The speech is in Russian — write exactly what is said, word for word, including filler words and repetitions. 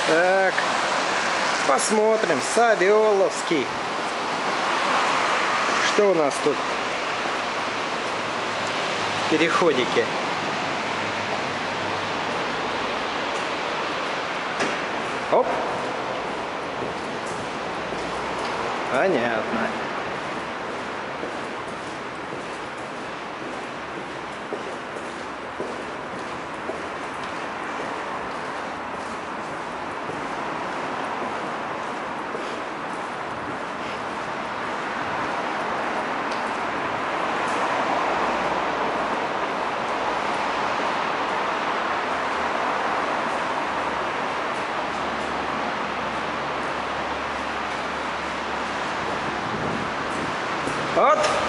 Так, посмотрим. Савеловский. Что у нас тут? Переходики. Оп. Понятно. Вот.